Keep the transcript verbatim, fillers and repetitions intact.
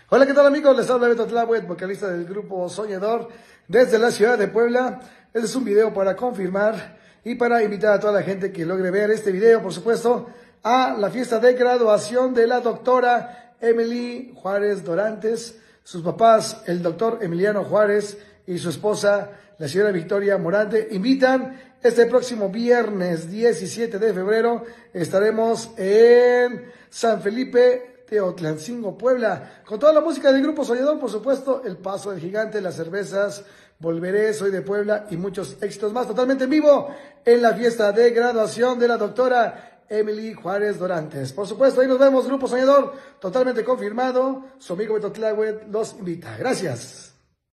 Hola, ¿qué tal amigos? Les habla Beto Tláhuac, vocalista del grupo Soñador, desde la ciudad de Puebla. Este es un video para confirmar y para invitar a toda la gente que logre ver este video, por supuesto, a la fiesta de graduación de la doctora Emily Juárez Dorantes. Sus papás, el doctor Emiliano Juárez y su esposa, la señora Victoria Morante, invitan este próximo viernes diecisiete de febrero. Estaremos en San Felipe, Teotlancingo, Puebla, con toda la música del grupo Soñador, por supuesto, El Paso del Gigante, las cervezas, Volveré, Soy de Puebla y muchos éxitos más, totalmente en vivo en la fiesta de graduación de la doctora Emily Juárez Dorantes. Por supuesto, ahí nos vemos, grupo Soñador, totalmente confirmado. Su amigo Beto Tláhuac los invita. Gracias.